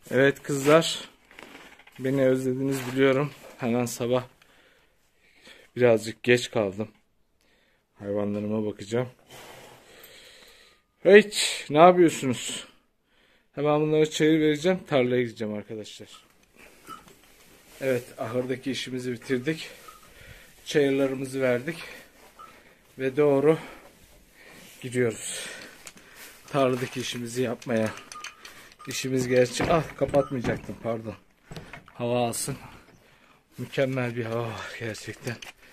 Evet kızlar, beni özlediniz biliyorum. Hemen sabah birazcık geç kaldım. Hayvanlarıma bakacağım. Hiç, ne yapıyorsunuz? Hemen bunları çayır vereceğim, tarlaya gideceğim arkadaşlar. Evet, ahırdaki işimizi bitirdik. Çayırlarımızı verdik. Ve doğru gidiyoruz. Tarladaki işimizi yapmaya. İşimiz gerçi... kapatmayacaktım, pardon. Hava alsın. Mükemmel bir hava var gerçekten.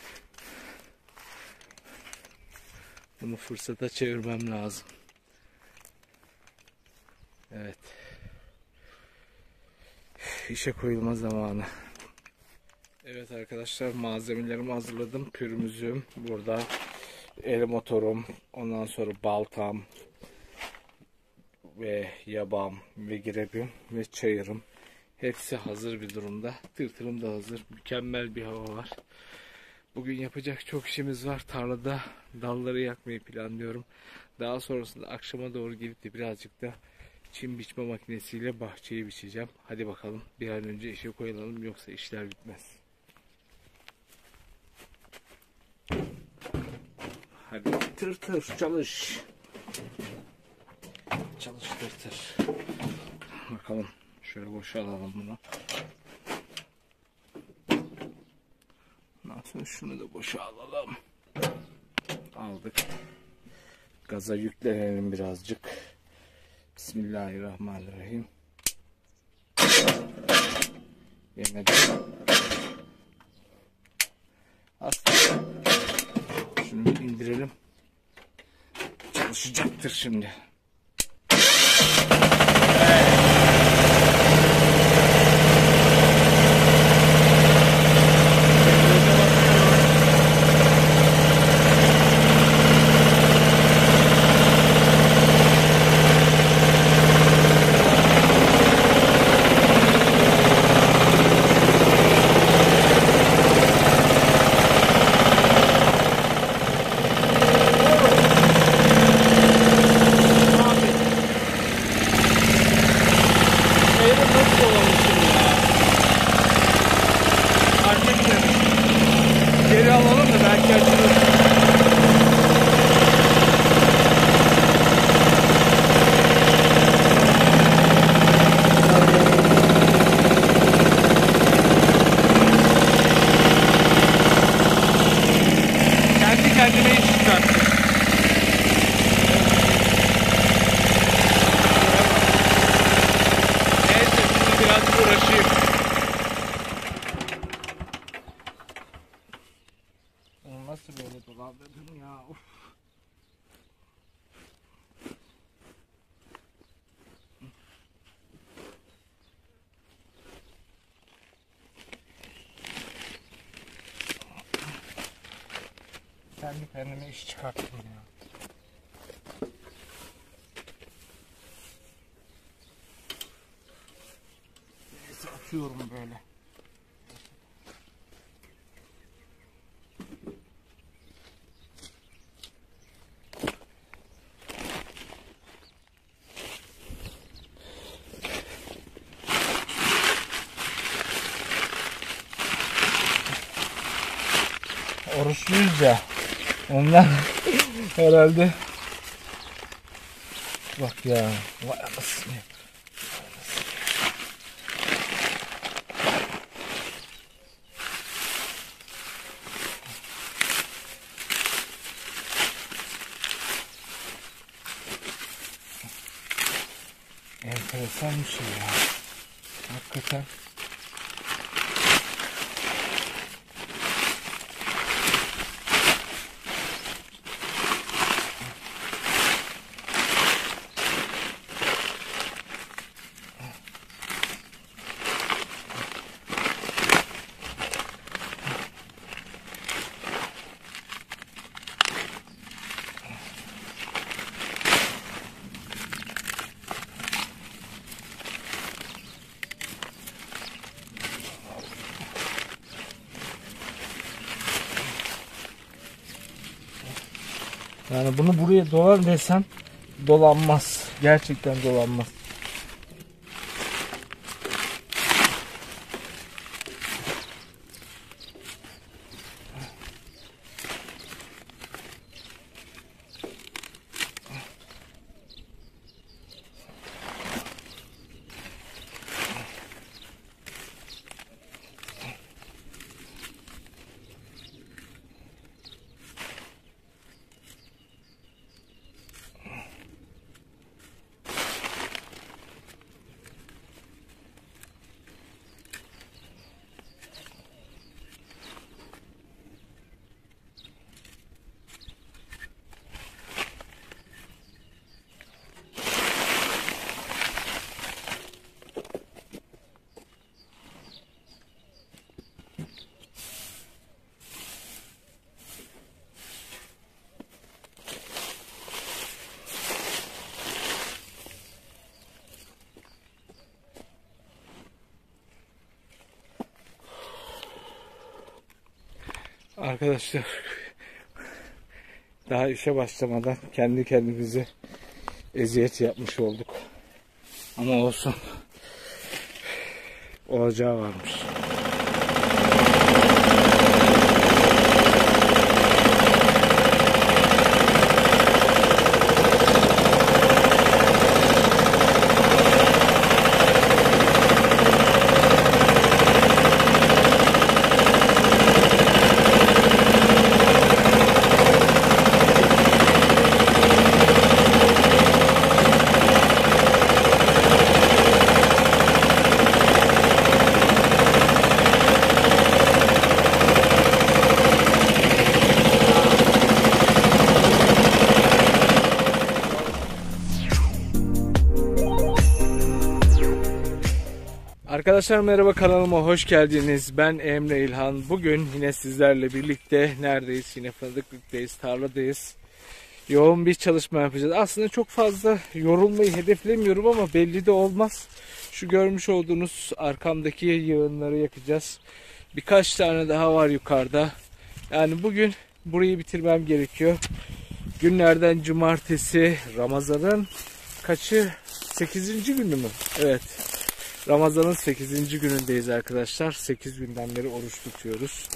Bunu fırsata çevirmem lazım. Evet. İşe koyulma zamanı. Evet arkadaşlar, malzemelerimi hazırladım. Pürmüzüm burada. El motorum. Ondan sonra baltam. Ve yabam ve girebim ve çayırım. Hepsi hazır bir durumda. Tırtırım da hazır. Mükemmel bir hava var. Bugün yapacak çok işimiz var. Tarlada dalları yakmayı planlıyorum. Daha sonrasında akşama doğru gelip de birazcık da çim biçme makinesiyle bahçeyi biçeceğim. Hadi bakalım bir an önce işe koyulalım, yoksa işler bitmez. Hadi tır çalış. Çalış tır. Bakalım şöyle boşaltalım bunu. Nasıl, şunu da boşa alalım. Aldık. Gaza yüklenelim birazcık. Bismillahirrahmanirrahim. Yemedi. Aslında şunu bir indirelim. Çalışacaktır şimdi. Geri alalım da belki açılır. Kendi kendine iş çıkarttı. Neyse, şimdi biraz uğraşayım. Nasıl böyle dolandırdım ya? Uf. Kendi kendime iş çıkarttım ya. Neyse, atıyorum böyle. Oruçluyuz ya. Ondan herhalde. Bak ya. Vay anasını. Enteresan bir şey ya. Hakikaten. Yani bunu buraya dolan desem dolanmaz. Gerçekten dolanmaz. Arkadaşlar daha işe başlamadan kendi kendimize eziyet yapmış olduk. Ama olsun. Olacağı varmış. Arkadaşlar merhaba, kanalıma hoş geldiniz. Ben Emre İlhan. Bugün yine sizlerle birlikte neredeyiz? Yine Fındıklık'tayız, tarladayız. Yoğun bir çalışma yapacağız. Aslında çok fazla yorulmayı hedeflemiyorum ama belli de olmaz. Şu görmüş olduğunuz arkamdaki yığınları yakacağız. Birkaç tane daha var yukarıda. Yani bugün burayı bitirmem gerekiyor. Günlerden cumartesi, Ramazan'ın kaçı? 8. günü mü? Evet. Ramazan'ın 8. günündeyiz arkadaşlar. 8 günden beri oruç tutuyoruz.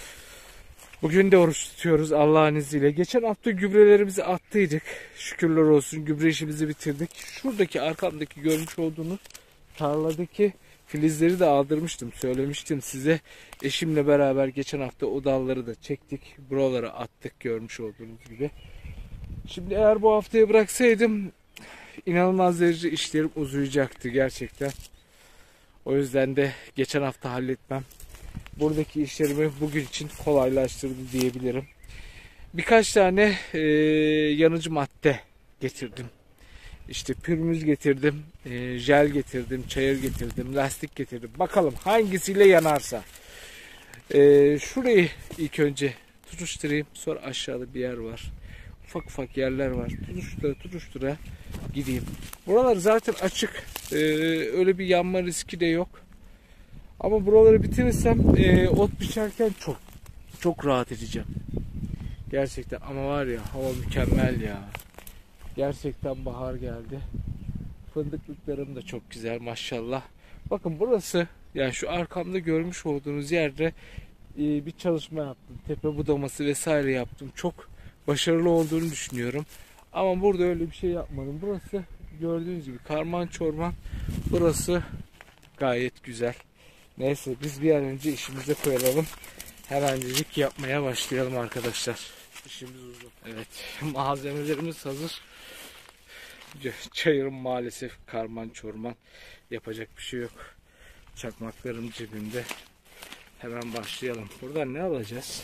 Bugün de oruç tutuyoruz Allah'ın izniyle. Geçen hafta gübrelerimizi attıydık. Şükürler olsun gübre işimizi bitirdik. Şuradaki arkamdaki görmüş olduğunuz tarladaki filizleri de aldırmıştım. Söylemiştim size. Eşimle beraber geçen hafta o dalları da çektik. Buralara attık görmüş olduğunuz gibi. Şimdi eğer bu haftaya bıraksaydım inanılmaz derece işlerim uzayacaktı gerçekten. O yüzden de geçen hafta halletmem buradaki işlerimi bugün için kolaylaştırdı diyebilirim. Birkaç tane yanıcı madde getirdim. İşte pürmüz getirdim, jel getirdim, çayır getirdim, lastik getirdim. Bakalım hangisiyle yanarsa. Şurayı ilk önce tutuşturayım. Sonra aşağıda bir yer var. Ufak ufak yerler var. Tutuştura gideyim. Buralar zaten açık. Öyle bir yanma riski de yok. Ama buraları bitirirsem ot biçerken çok rahat edeceğim. Gerçekten ama var ya hava mükemmel ya. Gerçekten bahar geldi. Fındıklıklarım da çok güzel maşallah. Bakın burası yani şu arkamda görmüş olduğunuz yerde bir çalışma yaptım. Tepe budaması vesaire yaptım. Çok başarılı olduğunu düşünüyorum. Ama burada öyle bir şey yapmadım. Burası gördüğünüz gibi karman çorman. Burası gayet güzel. Neyse biz bir an önce işimize koyalım. Hemencecik yapmaya başlayalım arkadaşlar. İşimiz uzun. Evet, malzemelerimiz hazır. Çayırım maalesef karman çorman. Yapacak bir şey yok. Çakmaklarım cebimde. Hemen başlayalım. Buradan ne alacağız?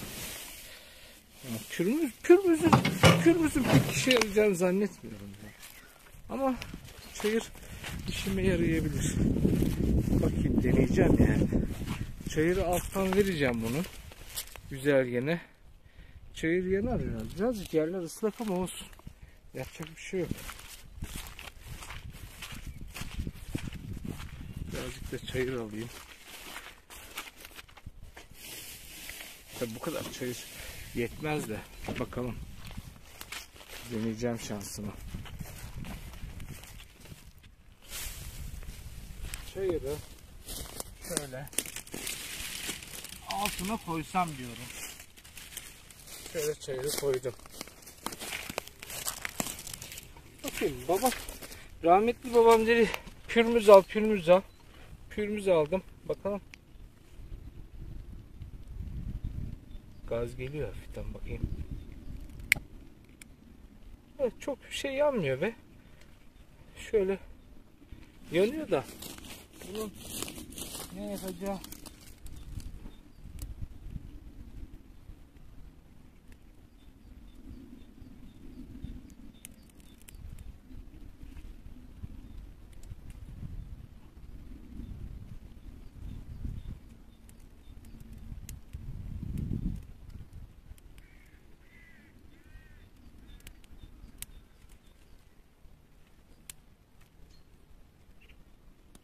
Pürmüzün pek işe yarayacağını zannetmiyorum. Ama çayır işime yarayabilir. Bakayım, deneyeceğim yani. Çayırı alttan vereceğim bunu. Güzel gene. Çayır yanar biraz. Birazcık yerler ıslak ama olsun. Yapacak bir şey yok. Birazcık da çayır alayım. Tabi bu kadar çayır yetmez de. Bakalım. Deneyeceğim şansımı. Çayırı şöyle altına koysam diyorum. Şöyle çayırı koydum. Bakayım baba. Rahmetli babam dedi pürmüz al. Pürmüz aldım. Bakalım. Gaz geliyor hafiften, bakayım. Evet, çok şey yanmıyor be. Şöyle yanıyor da bunun ne yapacağı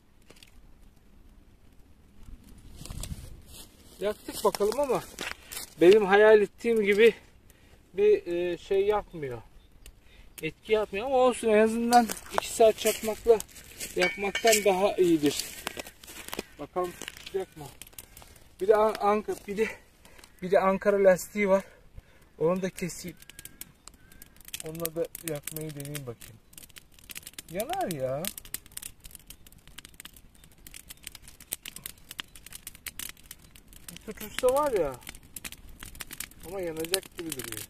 yaktık bakalım ama benim hayal ettiğim gibi bir şey yapmıyor. Etki yapmıyor ama olsun, en azından 2 saat çakmakla yakmaktan daha iyidir. Bakalım tutacak mı? Bir de Ankara lastiği var. Onu da keseyim. Onunla da yakmayı deneyeyim bakayım. Yanar ya. Bir tutuşta var ya. Ama yanacak gibi duruyor.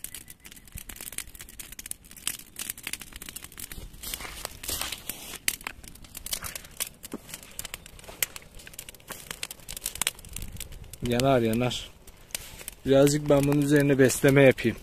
Yanar yanar. Birazcık ben bunun üzerine besleme yapayım.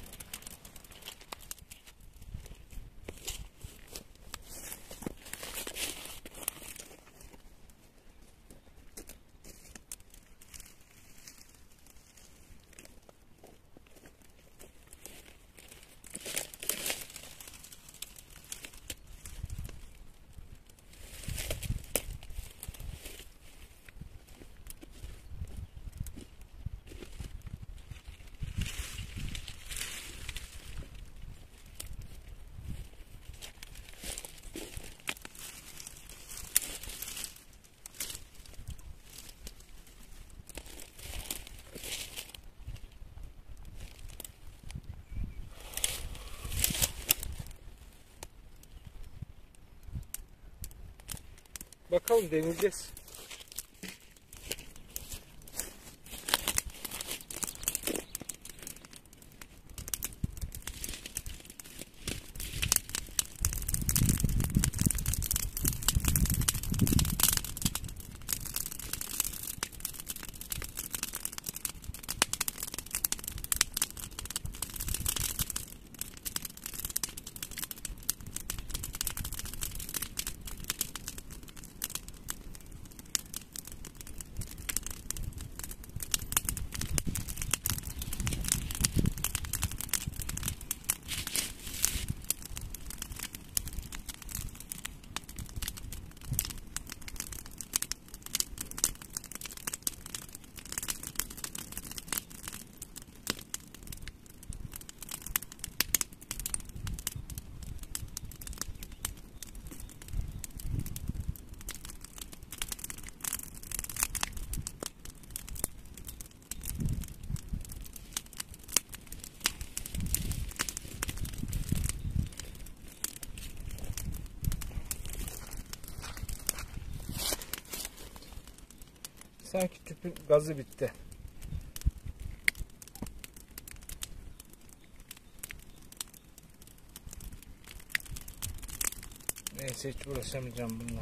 Bakalım, deneyeceğiz. Sanki tüpün gazı bitti. Neyse, hiç uğraşamayacağım bununla.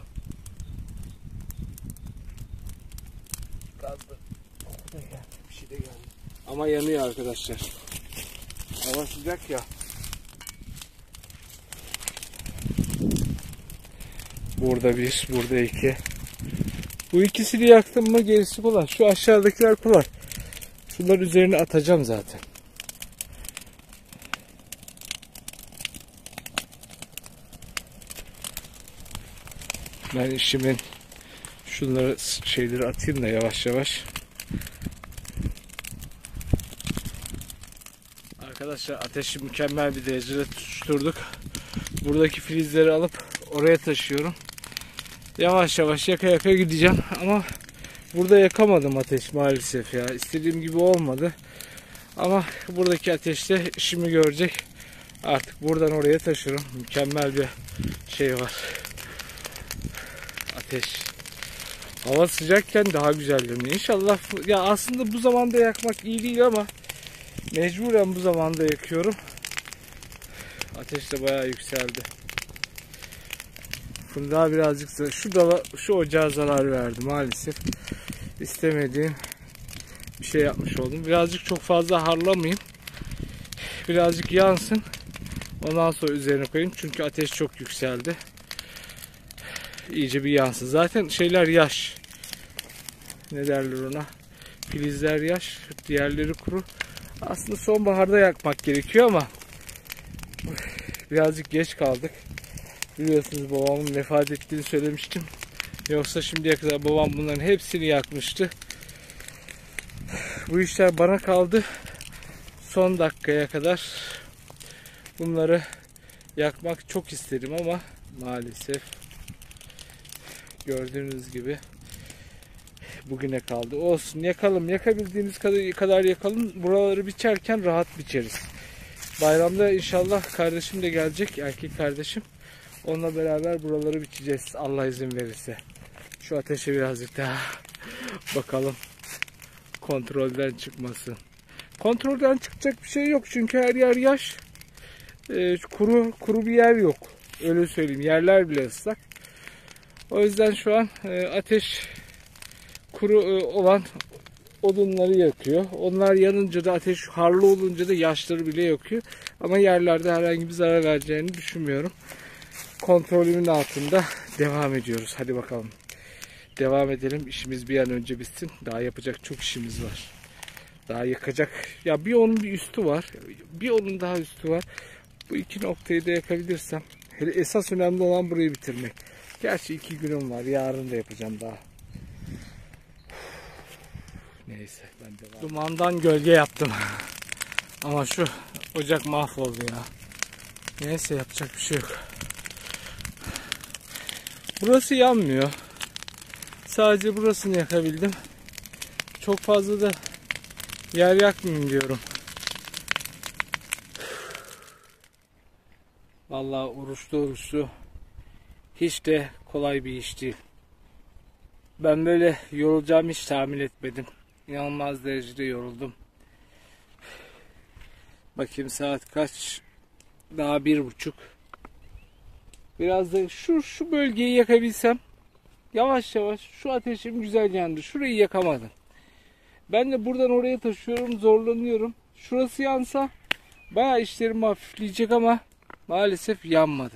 Gaz da bir şey de geldi. Ama yanıyor arkadaşlar. Hava sıcak ya. Burada bir, burada iki. Bu ikisini yaktım mı gerisi kolay. Şu aşağıdakiler kolay. Şunları üzerine atacağım zaten. Ben işimin şunları şeyleri atayım da yavaş yavaş. Arkadaşlar, ateşi mükemmel bir derecede tutuşturduk. Buradaki filizleri alıp oraya taşıyorum. Yavaş yavaş yaka yaka gideceğim ama burada yakamadım ateş maalesef ya. İstediğim gibi olmadı. Ama buradaki ateşte işimi görecek. Artık buradan oraya taşırım. Mükemmel bir şey var. Ateş. Hava sıcakken daha güzel görünüyor. İnşallah, ya aslında bu zamanda yakmak iyi değil ama mecburen bu zamanda yakıyorum. Ateş de bayağı yükseldi. Fındığa birazcık şu ocağa zarar verdi maalesef. İstemediğim bir şey yapmış oldum. Birazcık çok fazla harlamayayım. Birazcık yansın. Ondan sonra üzerine koyayım. Çünkü ateş çok yükseldi. İyice bir yansın. Zaten şeyler yaş. Ne derler ona? Filizler yaş. Diğerleri kuru. Aslında sonbaharda yakmak gerekiyor ama birazcık geç kaldık. Biliyorsunuz, babamın vefat ettiğini söylemiştim. Yoksa şimdiye kadar babam bunların hepsini yakmıştı. Bu işler bana kaldı. Son dakikaya kadar bunları yakmak çok istedim ama maalesef gördüğünüz gibi bugüne kaldı. Olsun, yakalım. Yakabildiğimiz kadar yakalım. Buraları biçerken rahat biçeriz. Bayramda inşallah kardeşim de gelecek. Erkek kardeşim. Onunla beraber buraları biçeceğiz. Allah izin verirse. Şu ateşe birazcık daha bakalım. Kontrolden çıkmasın. Kontrolden çıkacak bir şey yok. Çünkü her yer yaş. Kuru bir yer yok. Öyle söyleyeyim. Yerler bile ıslak. O yüzden şu an ateş kuru olan odunları yakıyor. Onlar yanınca da ateş harlı olunca da yaşları bile yakıyor. Ama yerlerde herhangi bir zarar vereceğini düşünmüyorum. Kontrolümün altında devam ediyoruz. Hadi bakalım. Devam edelim. İşimiz bir an önce bitsin. Daha yapacak çok işimiz var. Daha yakacak. Ya bir onun bir üstü var. Bir onun daha üstü var. Bu iki noktayı da yakabilirsem. Hele esas önemli olan burayı bitirmek. Gerçi 2 günüm var. Yarın da yapacağım daha. Neyse ben de dumandan gölge yaptım. Ama şu ocak mahvoldu ya. Neyse yapacak bir şey yok. Burası yanmıyor. Sadece burasını yakabildim. Çok fazla da yer yakmayayım diyorum. Vallahi oruçlu hiç de kolay bir iş değil. Ben böyle yorulacağımı hiç tahmin etmedim. İnanılmaz derecede yoruldum. Bakayım saat kaç? Daha 1:30. Biraz da şu bölgeyi yakabilsem. Yavaş yavaş şu ateşim güzel yandı. Şurayı yakamadım. Ben de buradan oraya taşıyorum, zorlanıyorum. Şurası yansa bayağı işlerim hafifleyecek ama maalesef yanmadı.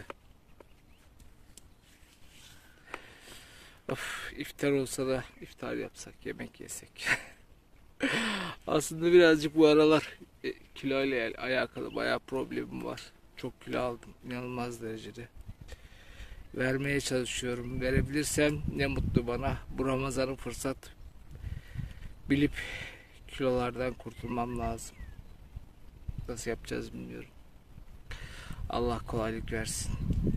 Of, iftar olsa da iftar yapsak, yemek yesek. Aslında birazcık bu aralar kilo ile alakalı bayağı problemim var. Çok kilo aldım, inanılmaz derecede. Vermeye çalışıyorum. Verebilirsem ne mutlu bana. Bu Ramazan'ın fırsat bilip kilolardan kurtulmam lazım. Nasıl yapacağız bilmiyorum. Allah kolaylık versin.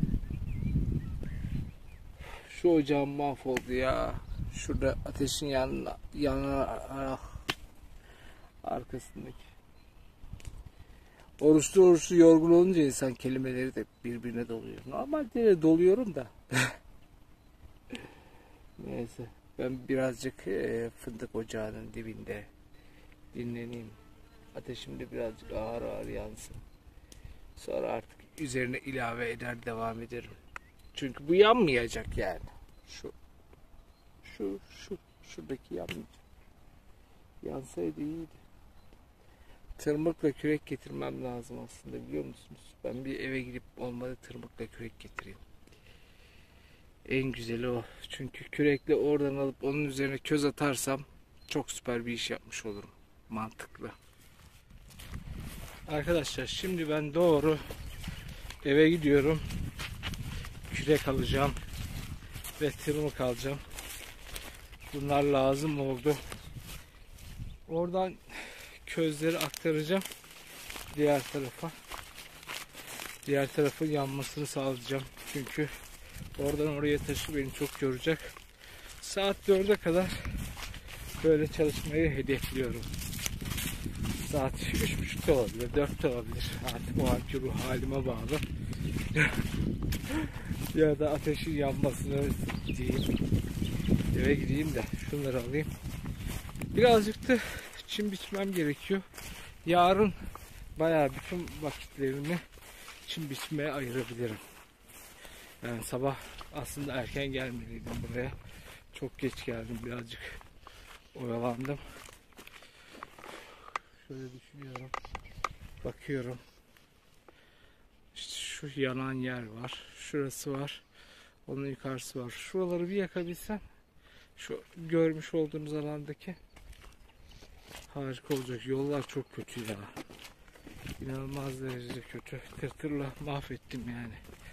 Şu ocağım mahvoldu ya. Şurada ateşin yanına arkasındaki. Oruçlu yorgun olunca insan kelimeleri de birbirine doluyor. Normalde de doluyorum da. Neyse. Ben birazcık fındık ocağının dibinde dinleneyim. Ateşim de birazcık ağır ağır yansın. Sonra artık üzerine ilave eder devam ederim. Çünkü bu yanmayacak yani. Şuradaki yanmayacak. Yansaydı iyiydi. Tırmıkla kürek getirmem lazım aslında, biliyor musunuz? Ben bir eve gidip olmadı tırmıkla kürek getireyim. En güzeli o. Çünkü kürekle oradan alıp onun üzerine köz atarsam çok süper bir iş yapmış olurum. Mantıklı. Arkadaşlar şimdi ben doğru eve gidiyorum. Kürek alacağım ve tırmık alacağım. Bunlar lazım oldu. Oradan közleri aktaracağım diğer tarafa. Diğer tarafın yanmasını sağlayacağım. Çünkü oradan oraya taşı beni çok yoracak. Saat 4'e kadar böyle çalışmayı hedefliyorum. Saat 3:30'da olabilir, 4'te olabilir. Artık o anki ruh halime bağlı. Ya da ateşin yanmasını diyeyim. Eve gideyim de şunları alayım. Birazcık da çim biçmem gerekiyor. Yarın bayağı bütün vakitlerimi çim biçmeye ayırabilirim. Yani sabah aslında erken gelmeliydim buraya. Çok geç geldim, birazcık oyalandım. Şöyle düşünüyorum. Bakıyorum. İşte şu yanan yer var. Şurası var. Onun yukarısı var. Şuraları bir yakabilsem, şu görmüş olduğunuz alandaki, harika olacak. Yollar çok kötü ya. İnanılmaz derecede kötü. Tırtırla mahvettim yani.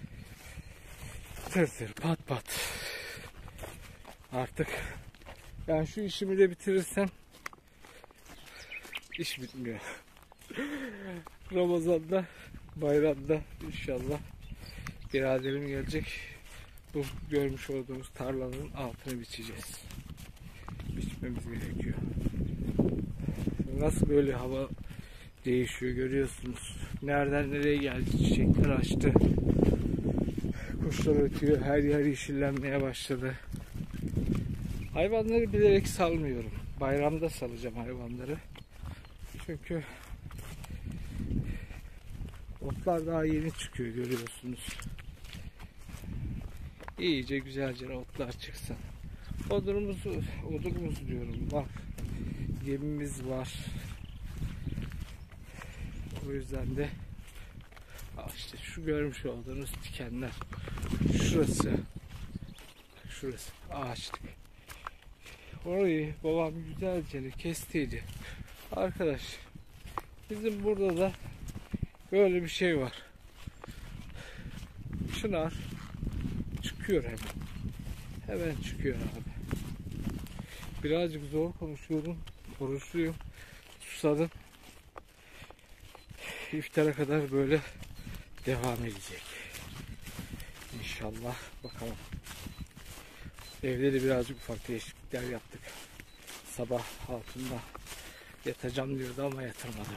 Tırtır pat pat. Artık yani şu işimi de bitirirsem İş bitmiyor. Ramazan'da, bayramda inşallah biraderim gelecek. Bu görmüş olduğumuz tarlanın altını biçeceğiz. Biçmemiz gerekiyor. Nasıl böyle hava değişiyor görüyorsunuz. Nereden nereye geldi, çiçekler açtı. Kuşlar ötüyor, her yer yeşillenmeye başladı. Hayvanları bilerek salmıyorum. Bayramda salacağım hayvanları. Çünkü otlar daha yeni çıkıyor görüyorsunuz. İyice güzelce otlar çıksın. Odunumuz diyorum var. Yemimiz var. O yüzden de işte şu görmüş olduğunuz dikenler. Şurası ağaçlık. Orayı babam güzelce kestiydi. Arkadaş, bizim burada da böyle bir şey var. Çınar çıkıyor hemen. Hemen çıkıyor abi. Birazcık zor konuşuyorum. Konuşuyum. Susadım. İftara kadar böyle devam edecek. İnşallah bakalım. Evde de birazcık ufak değişiklikler yaptık. Sabah altında yatacağım diyordu ama yatırmadı.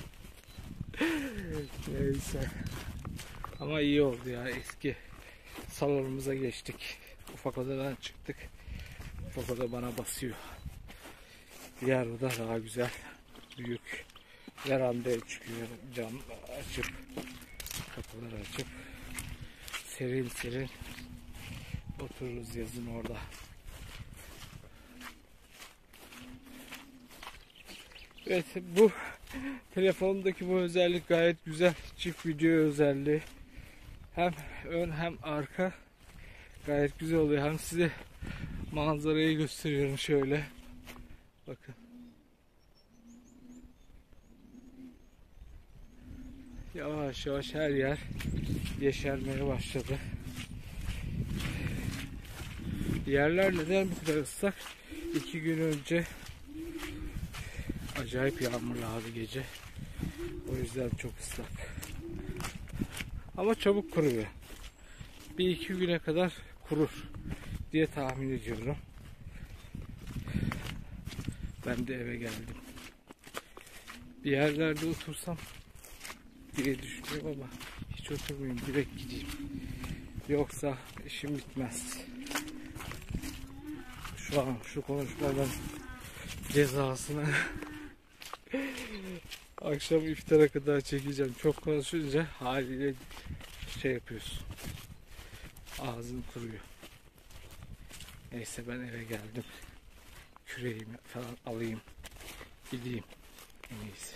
Neyse. Ama iyi oldu ya. Eski salonumuza geçtik. Ufak odadan çıktık. Ufak oda bana basıyor. Diğer oda daha güzel. Büyük. Verandaya çıkıyor. Cam açıp kapıları açıp serin serin otururuz yazın orada. Evet, bu telefondaki bu özellik gayet güzel. Çift video özelliği. Hem ön hem arka gayet güzel oluyor. Hem size manzarayı gösteriyorum şöyle. Bakın. Yavaş yavaş her yer yeşermeye başladı. Yerler neden bu kadar ıslak? 2 gün önce acayip yağmurlu abi gece. O yüzden çok ıslak. Ama çabuk kuruyor. 1-2 güne kadar kurur diye tahmin ediyorum. Ben de eve geldim. Bir yerlerde otursam diye düşünüyorum ama hiç oturmayayım, direkt gideyim. Yoksa işim bitmez. Şu an şu konuşmadan cezasını akşam iftara kadar çekeceğim. Çok konuşunca haliyle şey yapıyorsun. Ağzın kuruyor. Neyse ben eve geldim. Küreğimi falan alayım. Gideyim. En iyisi.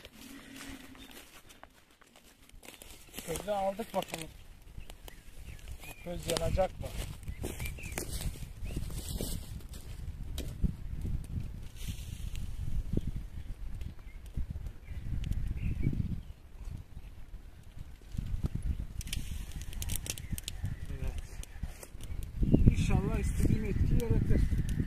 Közü aldık bakalım. Köz yanacak mı? Evet. İnşallah istediğim etki yaratır.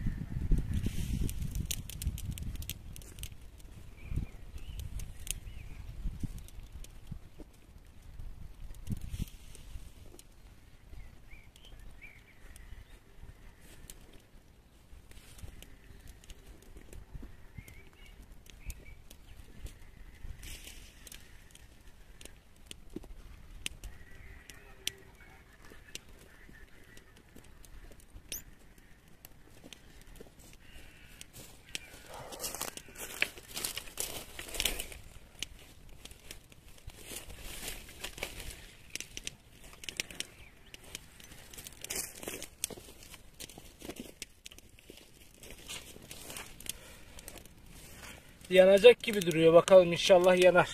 Yanacak gibi duruyor. Bakalım inşallah yanar.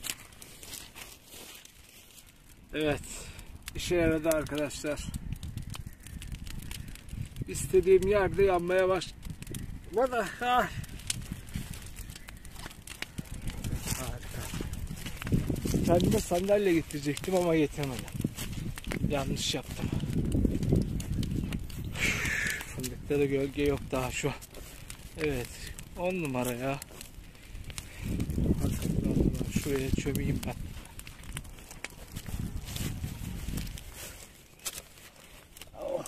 Evet. İşe yaradı arkadaşlar. İstediğim yerde yanmaya başladı. Harika. Kendime sandalye getirecektim ama getirmedim. Yanlış yaptım. Fındıkta da gölge yok daha şu an. Evet. 10 numara ya. Şuraya çömeyim ben. Oh.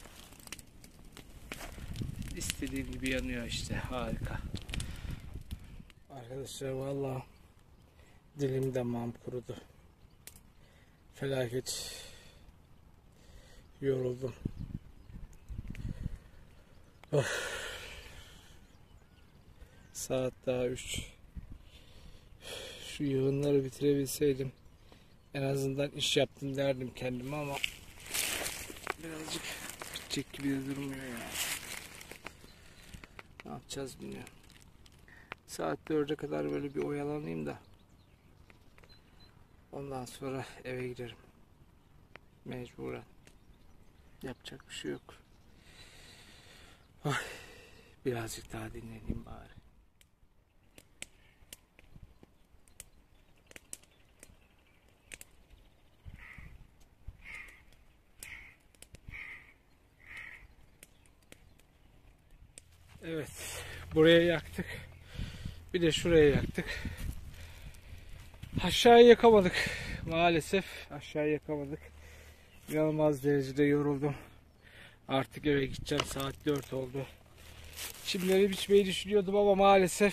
İstediğim gibi yanıyor işte. Harika. Arkadaşlar vallahi dilim damağım kurudu. Felaket yoruldum. Of. Saat daha 3. Şu yığınları bitirebilseydim en azından iş yaptım derdim kendime ama birazcık bitecek gibi de durmuyor ya. Ne yapacağız bilmiyorum. Saat 4'e kadar böyle bir oyalanayım da ondan sonra eve giderim. Mecburen. Yapacak bir şey yok. Ay, birazcık daha dinleneyim bari. Evet, buraya yaktık. Bir de şuraya yaktık. Aşağıya yakamadık. Maalesef aşağıya yakamadık. İnanılmaz derecede yoruldum. Artık eve gideceğim. Saat 4 oldu. Çimleri biçmeyi düşünüyordum ama maalesef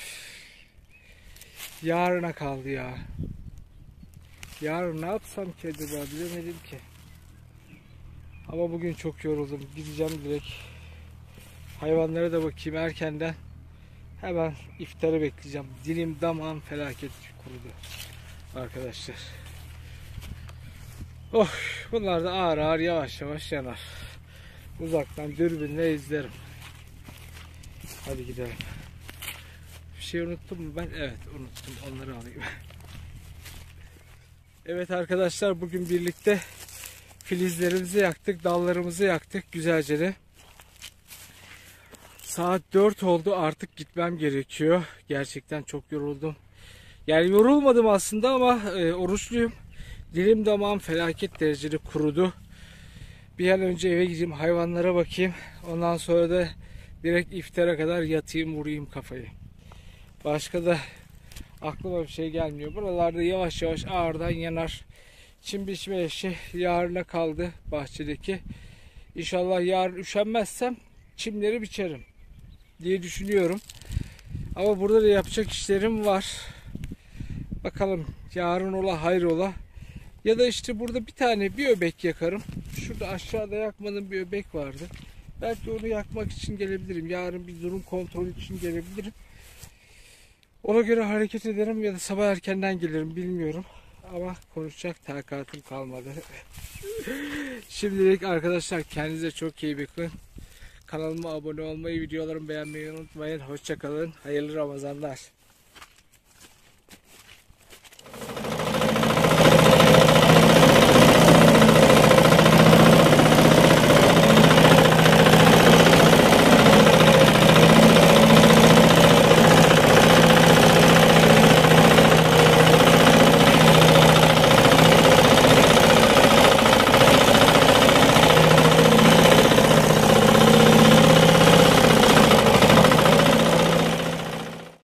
yarına kaldı ya. Yarın ne yapsam ki acaba, bilemedim ki. Ama bugün çok yoruldum. Gideceğim direkt. Hayvanlara da bakayım erkenden. Hemen iftarı bekleyeceğim. Dilim damağım felaket kurudu arkadaşlar. Oh, bunlar da ağır ağır yavaş yavaş yanar. Uzaktan dürbünle izlerim. Hadi gidelim. Bir şey unuttum mu ben? Evet unuttum. Onları alayım. Evet arkadaşlar, bugün birlikte filizlerimizi yaktık. Dallarımızı yaktık güzelce de. Saat 4 oldu. Artık gitmem gerekiyor. Gerçekten çok yoruldum. Yani yorulmadım aslında ama oruçluyum. Dilim damağım felaket derecede kurudu. Bir an önce eve gideyim, hayvanlara bakayım. Ondan sonra da direkt iftara kadar yatayım, vurayım kafayı. Başka da aklıma bir şey gelmiyor. Buralarda yavaş yavaş ağırdan yanar. Çim biçme işi yarına kaldı bahçedeki. İnşallah yarın üşenmezsem çimleri biçerim diye düşünüyorum. Ama burada da yapacak işlerim var. Bakalım yarın ola hayrola. Ya da işte burada bir öbek yakarım. Şurada aşağıda yakmadığım bir öbek vardı. Belki onu yakmak için gelebilirim. Yarın bir durum kontrolü için gelebilirim. Ona göre hareket ederim ya da sabah erkenden gelirim, bilmiyorum. Ama konuşacak takatım kalmadı. Şimdilik arkadaşlar kendinize çok iyi bakın. Kanalıma abone olmayı, videolarımı beğenmeyi unutmayın. Hoşça kalın. Hayırlı Ramazanlar.